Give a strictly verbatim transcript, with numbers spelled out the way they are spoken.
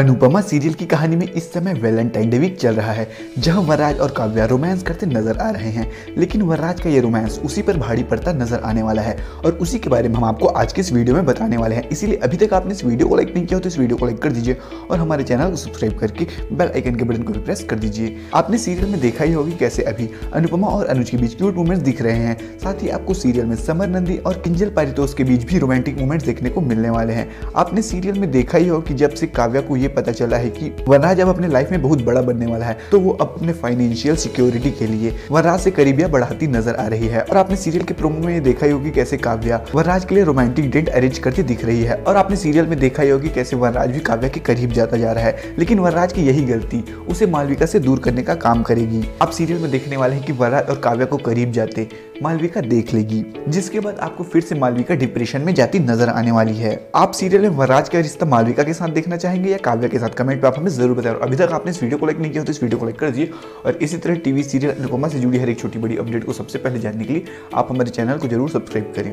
Anupama serial की कहानी में इस समय वैलेंटाइन डे वीक चल रहा है, जहां वरराज और काव्या रोमांस करते नजर आ रहे हैं। लेकिन वरराज का ये रोमांस उसी पर भारी पड़ता नजर आने वाला है और उसी के बारे में हम आपको आज के इस वीडियो में बताने वाले हैं। इसीलिए अभी तक आपने इस वीडियो को लाइक नहीं किया हो तो इस वीडियो को लाइक कर दीजिए और हमारे चैनल को सब्सक्राइब करके बेल आइकन के बटन को भी प्रेस कर दीजिए। आपने सीरियल में देखा ही होगी कैसे अभी अनुपमा और अनुज के बीच क्यूट मोमेंट्स दिख रहे हैं। साथ ही आपको सीरियल में समर नंदी और किंजल पारितोष के बीच भी रोमांटिक मोमेंट्स देखने को मिलने वाले हैं। आपने सीरियल में देखा ही हो कि जब से काव्या को ये पता चला है कि वरराज अब अपने लाइफ में बहुत बड़ा बनने वाला है, तो वो अपने फाइनेंशियल सिक्योरिटी के लिए वरराज से करीबियां बढ़ाती नजर आ रही है। और आपने सीरियल के प्रोमो में देखा ही होगी कैसे काव्या वरराज के लिए रोमांटिक डेट अरेंज करती दिख रही है। और आपने सीरियल में देखा ही होगी कैसे वरराज भी काव्या के करीब जाता जा रहा है, लेकिन वरराज की यही गलती उसे मालविका से दूर करने का काम करेगी। आप सीरियल में देखने वाले हैं कि वरराज और काव्या को करीब जाते मालविका देख लेगी, जिसके बाद आपको फिर से मालविका डिप्रेशन में जाती नजर आने वाली है। आप सीरियल में वरराज का रिश्ता मालविका के साथ देखना चाहेंगे या काव्या के साथ? कमेंट पे आप हमें जरूर बताएं। और अभी तक आपने इस वीडियो को लाइक नहीं किया तो इस वीडियो को लाइक कर दीजिए और इसी तरह टीवी सीरियल अनुपमा से जुड़ी हर एक छोटी बड़ी अपडेट को सबसे पहले जानने के लिए आप हमारे चैनल को जरूर सब्सक्राइब करें।